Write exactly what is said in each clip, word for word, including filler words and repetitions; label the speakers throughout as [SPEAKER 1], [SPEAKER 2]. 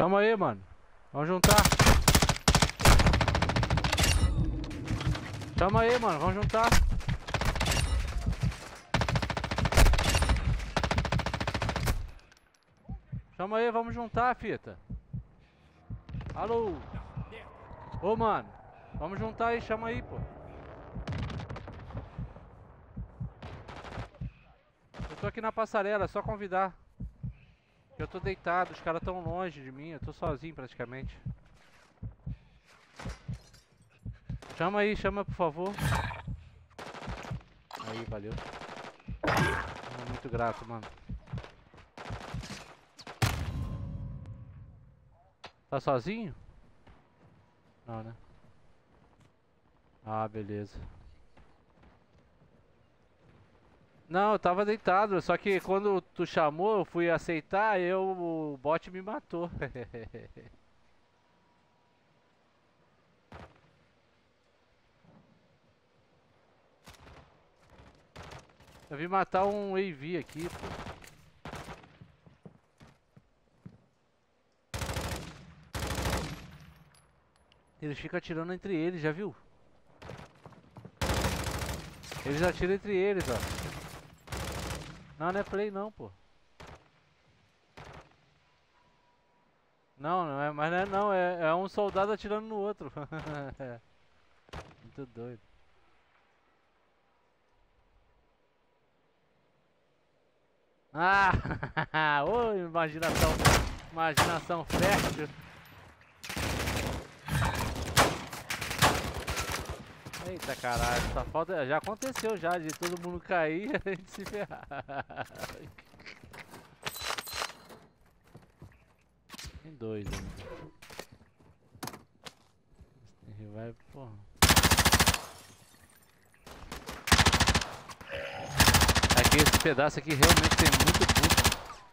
[SPEAKER 1] Tamo aí, mano. Vamos juntar. Tamo aí, mano. Vamos juntar. Chama aí, vamos juntar, fita. Alô. Ô, mano. Vamos juntar aí, chama aí, pô. Eu tô aqui na passarela, é só convidar. Eu tô deitado, os caras tão longe de mim, eu tô sozinho praticamente. Chama aí, chama por favor. Aí, valeu. Tô muito grato, mano. Tá sozinho? Não, né? Ah, beleza. Não, eu tava deitado, só que quando tu chamou, eu fui aceitar, eu, o bot me matou. Eu vim matar um A V aqui, pô. Eles ficam atirando entre eles, já viu? Eles atiram entre eles, ó. Não, não é play não, pô. Não, não é, mas não é não, é, é um soldado atirando no outro. Muito doido. Ah! Ô, imaginação, imaginação fértil. Eita caralho, só falta. Já aconteceu já de todo mundo cair e a gente se ferrar. Tem dois ainda. Tem revive, porra. Aqui, esse pedaço aqui realmente tem muito boost.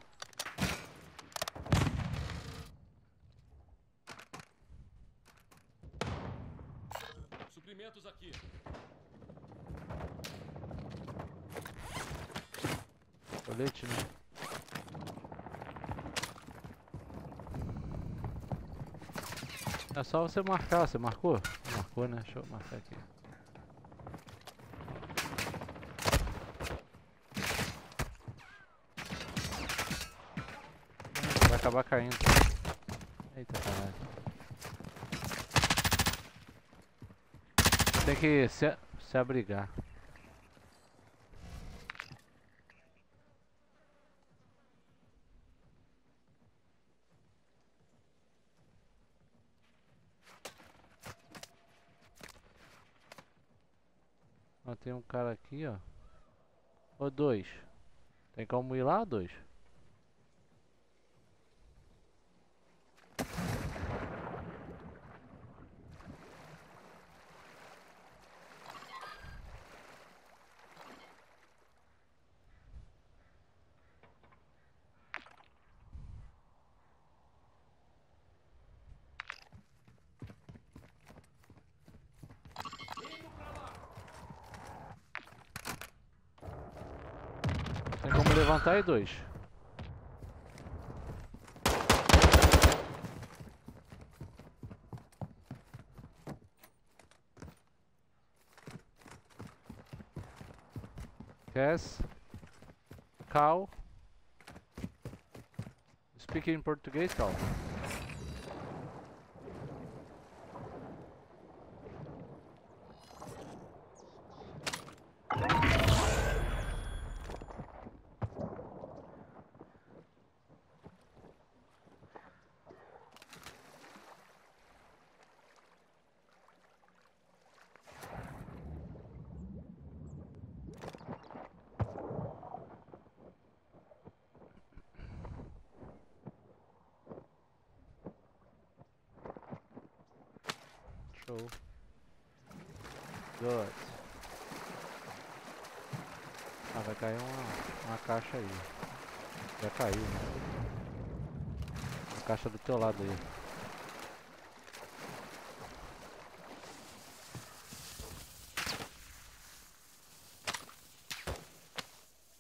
[SPEAKER 2] Suprimentos aqui.
[SPEAKER 1] Colete, né? É só você marcar, você marcou? Marcou, né? Deixa eu marcar aqui. Vai acabar caindo. Eita caralho. Tem que se, se abrigar. Ó, tem um cara aqui, ó. Ô, dois. Tem como ir lá, dois? Tem como levantar aí, dois? Cass. Cal. Speak em português, Cal. Show. Good. Ah, vai cair uma, uma caixa aí. Já caiu, né? Uma caixa do teu lado aí.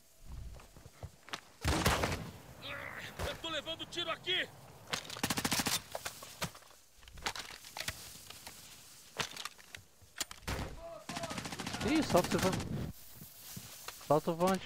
[SPEAKER 2] Eu tô levando tiro aqui!
[SPEAKER 1] Ih, solta o vante. Solta o vante.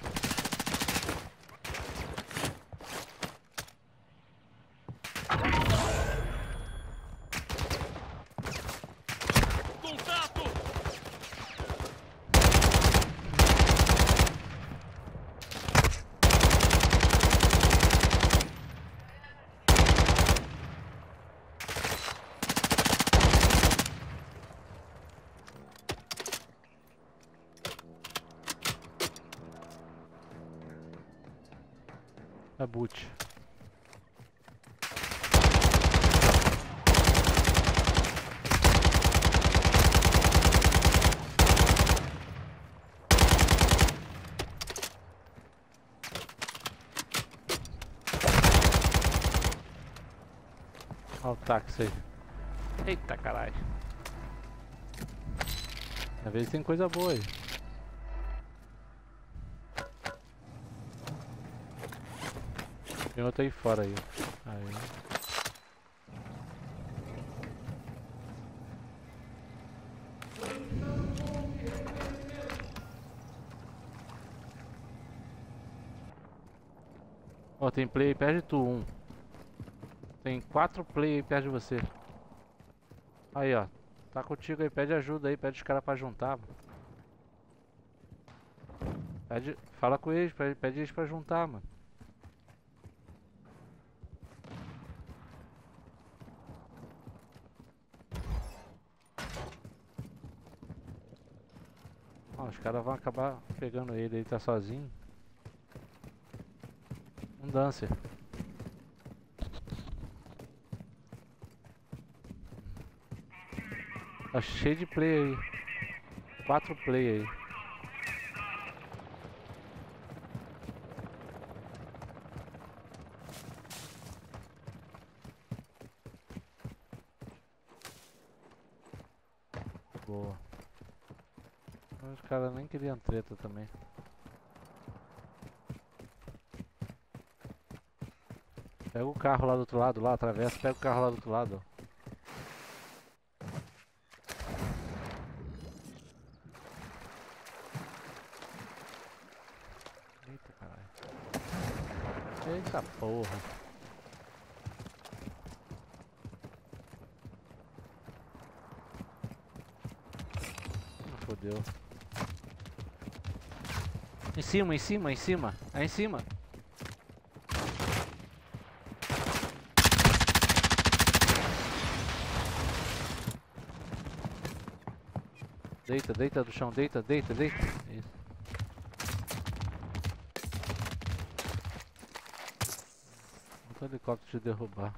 [SPEAKER 1] É boot. Olha o táxi aí. Eita caralho. Às vezes tem coisa boa aí. Tem outro aí fora aí. Aí. Ó, tem play aí perto de tu, um. Tem quatro play aí perto de você. Aí, ó. Tá contigo aí, pede ajuda aí, pede os caras pra juntar, mano. Pede, fala com eles, pede, pede eles pra juntar, mano. Ó, os caras vão acabar pegando ele, ele tá sozinho. Um dancer. Tá cheio de play aí. Quatro play aí. Boa. Os caras nem queriam treta também. Pega o carro lá do outro lado, lá, atravessa, pega o carro lá do outro lado, ó. Eita caralho. Eita porra. Fodeu. Em cima, em cima, em cima. Aí em cima. Deita, deita do chão, deita, deita, deita. Isso. Outro helicóptero te derrubar.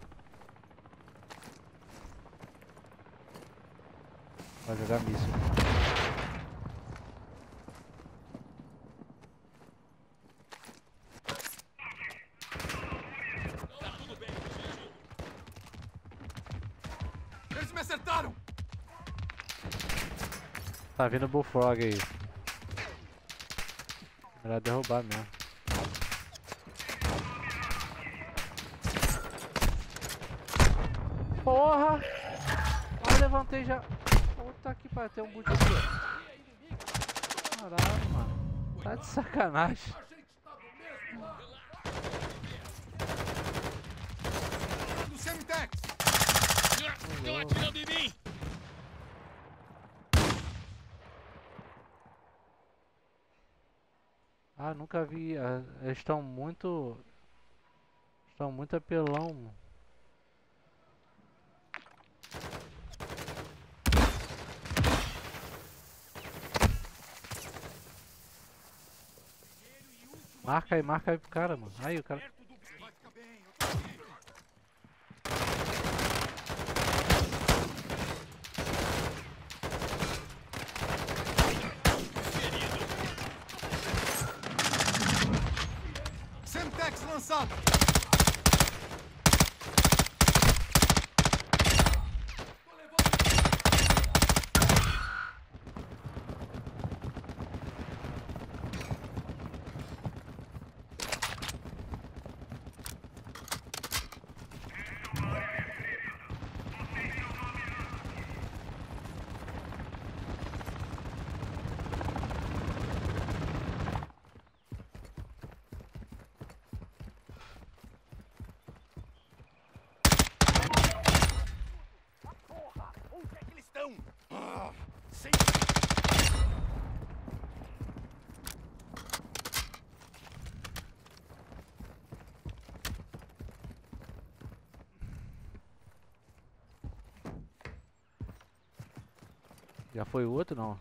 [SPEAKER 1] Vai jogar míssil.
[SPEAKER 2] Eles me acertaram!
[SPEAKER 1] Tá vindo o Bullfrog aí. Melhor derrubar mesmo. Porra! Eu levantei já. Puta que pariu, tem um boot aqui, ó. Caralho, mano. Tá de sacanagem.
[SPEAKER 2] Do Semtex!
[SPEAKER 3] Estão atirando em mim!
[SPEAKER 1] Ah, nunca vi. ah, Eles estão muito. Estão muito apelão, mano. Marca aí, marca aí pro cara, mano. Aí o cara.
[SPEAKER 2] Vai ficar bem, eu tô aqui. Semtex lançado!
[SPEAKER 1] Já foi o outro, não?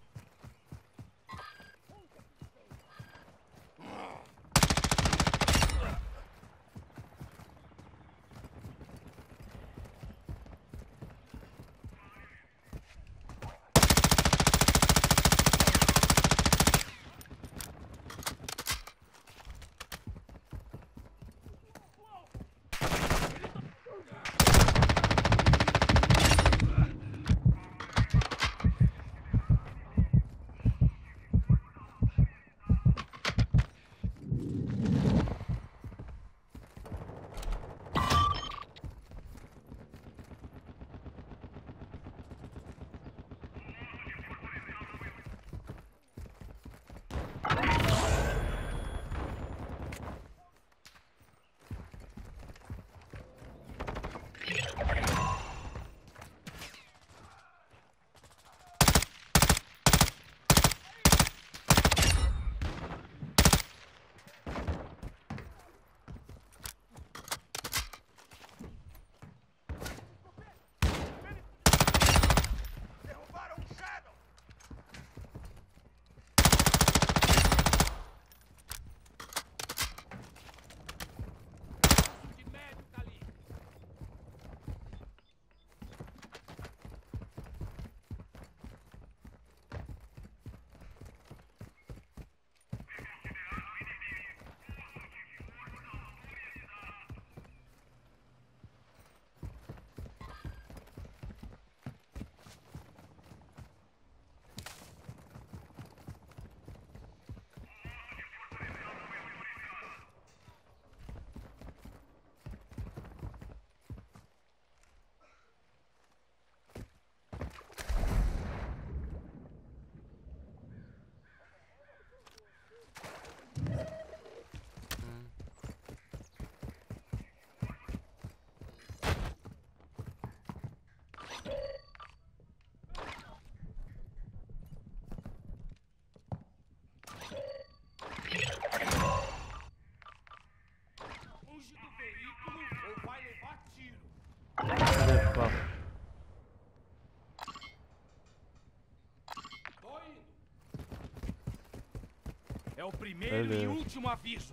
[SPEAKER 3] É o primeiro
[SPEAKER 1] Beleza.
[SPEAKER 3] e último aviso.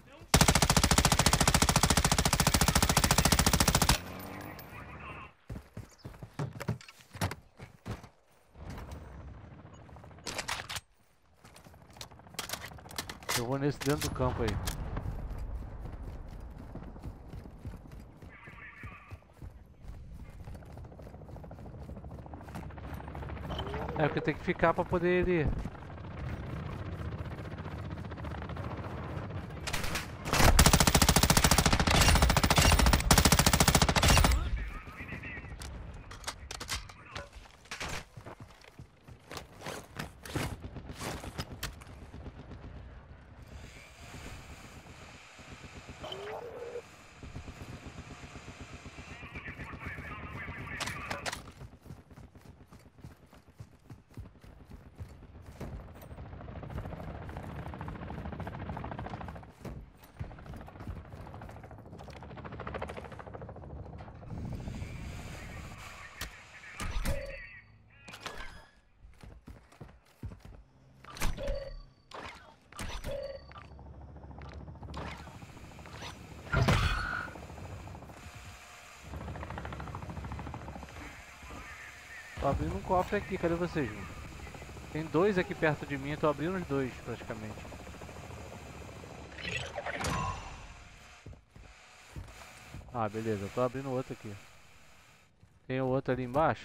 [SPEAKER 1] Eu vou nesse dentro do campo aí. É porque tem que ficar pra poder ir. Tô abrindo um cofre aqui, cadê vocês, mano? Tem dois aqui perto de mim, eu tô abrindo os dois praticamente. Ah, beleza, eu tô abrindo outro aqui. Tem o outro ali embaixo?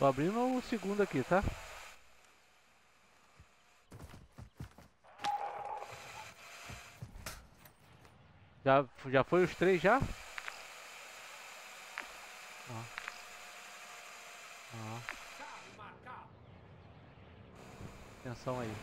[SPEAKER 1] Tô abrindo o segundo aqui, tá? Já, já foi os três já? Ó. Ó. Atenção aí.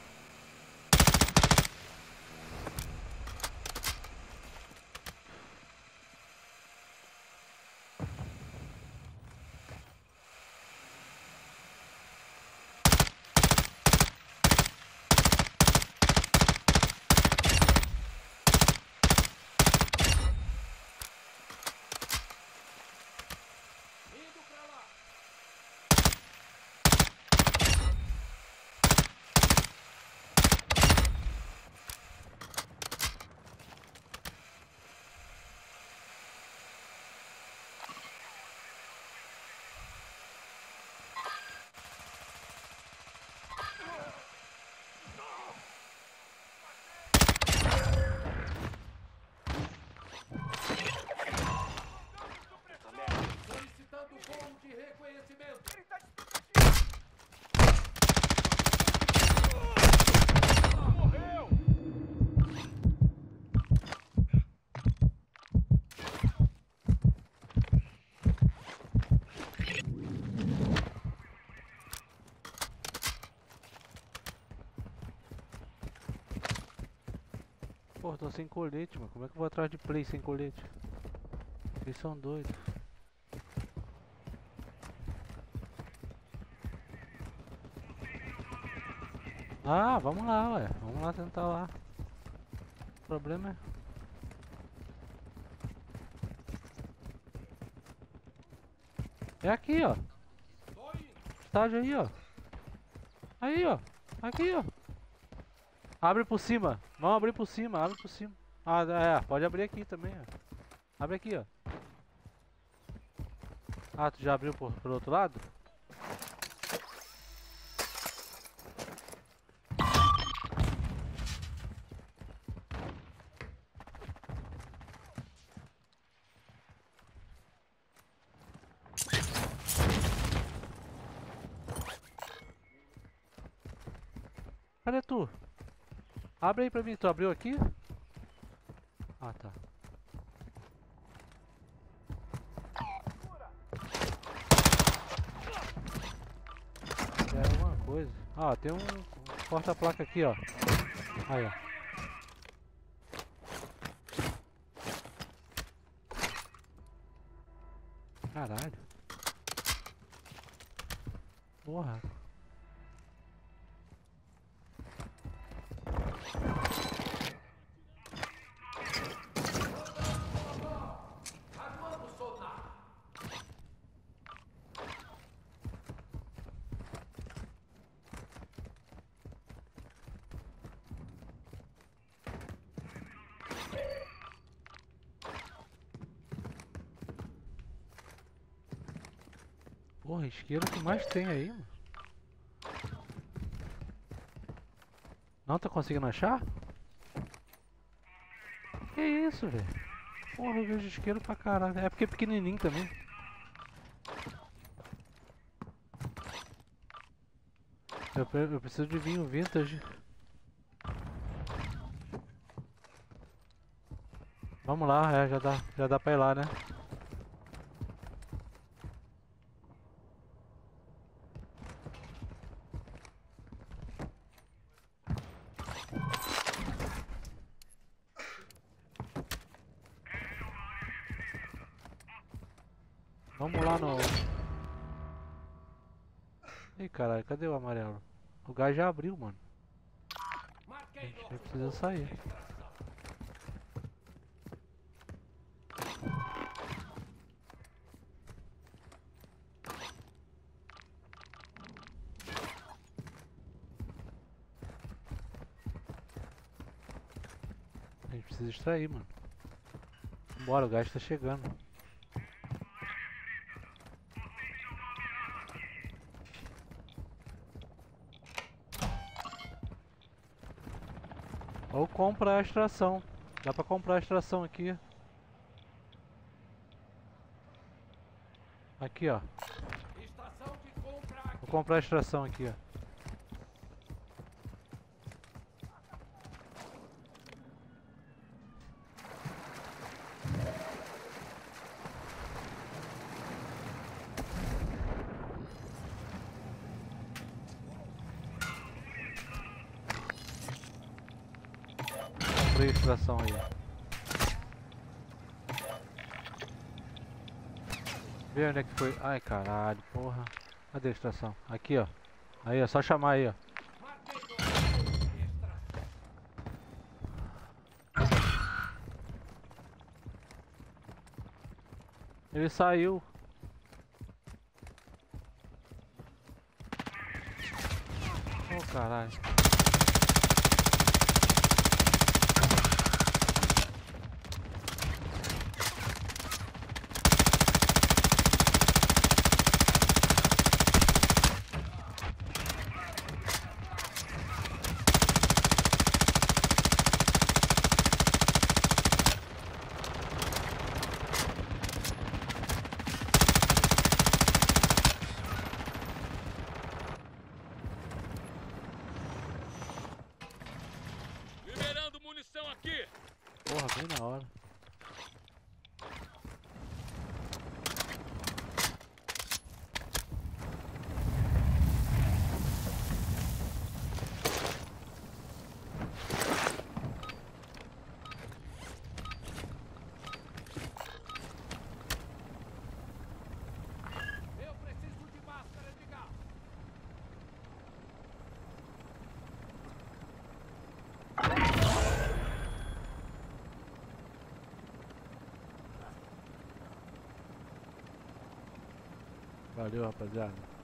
[SPEAKER 3] Solicitando bom de reconhecimento. Morreu!
[SPEAKER 1] Pô, tô sem colete, mano. Como é que eu vou atrás de play sem colete? Eles são doidos. Ah, vamos lá, ué. Vamos lá tentar lá. O problema é... É aqui, ó. Estágio aí, ó. Aí, ó. Aqui, ó. Abre por cima. Vamos abrir por cima. Abre por cima. Ah, é. Pode abrir aqui também, ó. Abre aqui, ó. Ah, tu já abriu por, pro outro lado? Cadê tu? Abre aí pra mim. Tu abriu aqui? Ah, tá. É alguma coisa. Ah, tem um, um porta-placa aqui, ó. Aí, ó. Caralho. Porra. Porra, isqueiro que mais tem aí, mano. Não tá conseguindo achar? Que isso, velho? Porra, eu vejo isqueiro pra caralho. É porque é pequenininho também. Eu, eu preciso de vinho vintage. Vamos lá, é, já dá, já dá pra ir lá, né? Vamos lá no... Ih, caralho, cadê o amarelo? O gás já abriu, mano. A gente precisa sair. A gente precisa extrair, mano. Bora, o gás tá chegando. Ou compra a extração. Dá pra comprar a extração aqui. Aqui, ó.
[SPEAKER 3] Estação de
[SPEAKER 1] Vou comprar a extração aqui, ó. Comprei a extração aí. Vê onde é que foi. Ai caralho, porra. Cadê a extração? Aqui, ó. Aí, é só chamar aí, ó.
[SPEAKER 3] Marquei ponto de extração.
[SPEAKER 1] Ele saiu. Oh caralho.
[SPEAKER 3] Liberando munição aqui.
[SPEAKER 1] Porra, bem na hora.
[SPEAKER 3] Eu preciso de máscara de gás.
[SPEAKER 1] Valeu, rapaziada.